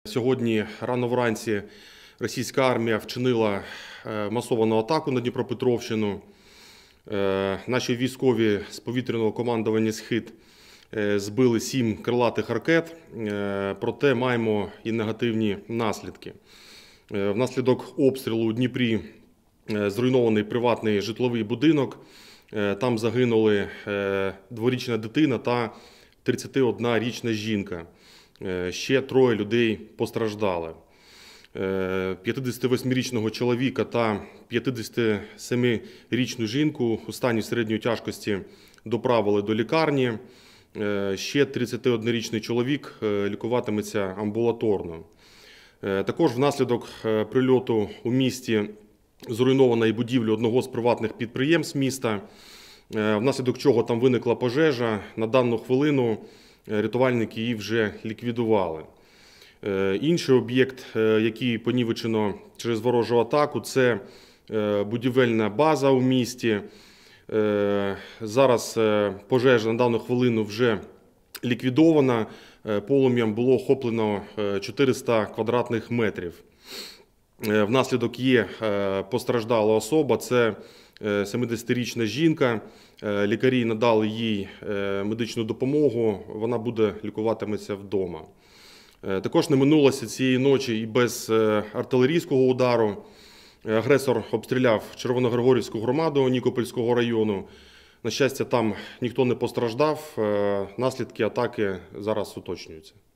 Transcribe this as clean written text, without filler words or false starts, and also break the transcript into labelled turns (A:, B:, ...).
A: Сьогодні рано вранці російська армія вчинила масовану атаку на Дніпропетровщину. Наші військові з повітряного командування «Схід» збили 7 крилатих ракет, проте маємо і негативні наслідки. Внаслідок обстрілу у Дніпрі зруйнований приватний житловий будинок. Там загинули дворічна дитина та 31-річна жінка. Ще 3 людей постраждали. 58-річного чоловіка та 57-річну жінку у стані середньої тяжкості доправили до лікарні. Ще 31-річний чоловік лікуватиметься амбулаторно. Також внаслідок прильоту у місті зруйнована і будівля одного з приватних підприємств міста, внаслідок чого там виникла пожежа. На дану хвилину рятувальники її вже ліквідували. Інший об'єкт, який понівечено через ворожу атаку, це будівельна база у місті. Зараз пожежа на дану хвилину вже ліквідована. Полум'ям було охоплено 400 квадратних метрів. Внаслідок є постраждала особа, це 70-річна жінка. Лікарі надали їй медичну допомогу, вона буде лікуватиметься вдома. Також не минулося цієї ночі і без артилерійського удару. Агресор обстріляв Червоногригорівську громаду Нікопольського району. На щастя, там ніхто не постраждав, наслідки атаки зараз уточнюються.